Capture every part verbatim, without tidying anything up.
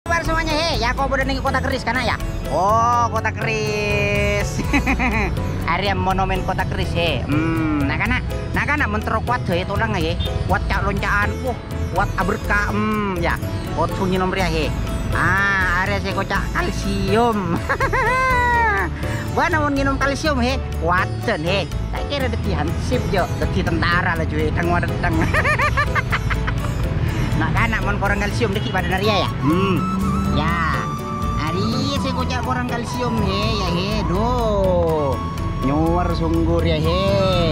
kabar semuanya he? Ya kau udah nih Kota Keris kana ya? Oh, Kota Keris. Area monumen Kota Keris he. Hmm, nah kana, nah kana mentero kuat he tulang he. Kuat cak loncaan, wah, kuat aberka. Hmm, ya. Kuat sunyi nomor ya he. Ah, area saya kocak kalsium. Wah, namun minum kalsium he, kuatan he. Tak kira deti hansip jo, deti tentara lah cuy, tang wadetang. Nak kanak mon korang kalsium deki pada naria ya. Hmm, ya. Hari saya kocak korang kalsium he, ya he, do. Nyuar sunggur ya he.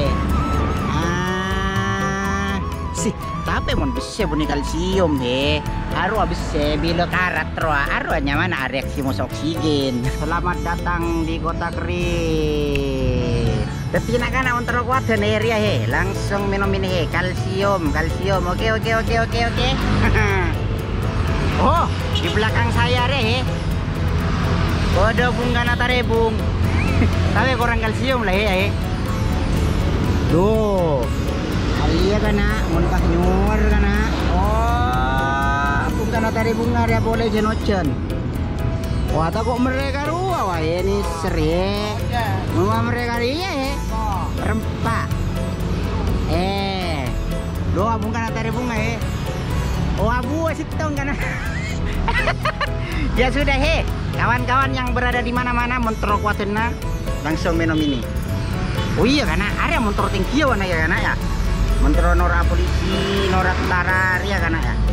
Ah, sih, tapi mon bisa bunyi kalsium he. Haru habis saya bila karat roa, haru nyaman reaksi mus oksigen. Selamat datang di Kota Keris. Tapi nak kana untuk kuat area he, langsung minum ini he, kalsium, kalsium. Oke oke oke oke oke. Oh, di belakang saya re he. Ada bunga natarebung. Tapi kurang kalsium lah he. Duh. Iya kana, mun kah nyuar kana. Oh, bunga natarebung area boleh jenocen. Wah, tak kok mereka ruah wah ini seri. Rumah mereka dia he. Rempah. Eh. Doa bunga natari bunga he. Oh, abu sitong kana. Ya sudah he. Kawan-kawan yang berada di mana-mana mentero kuatena langsung minum ini. Oh iya kana, area mentero tinggi wana ya kana ya. Mentero nora polisi, nora tentara ya kana ya.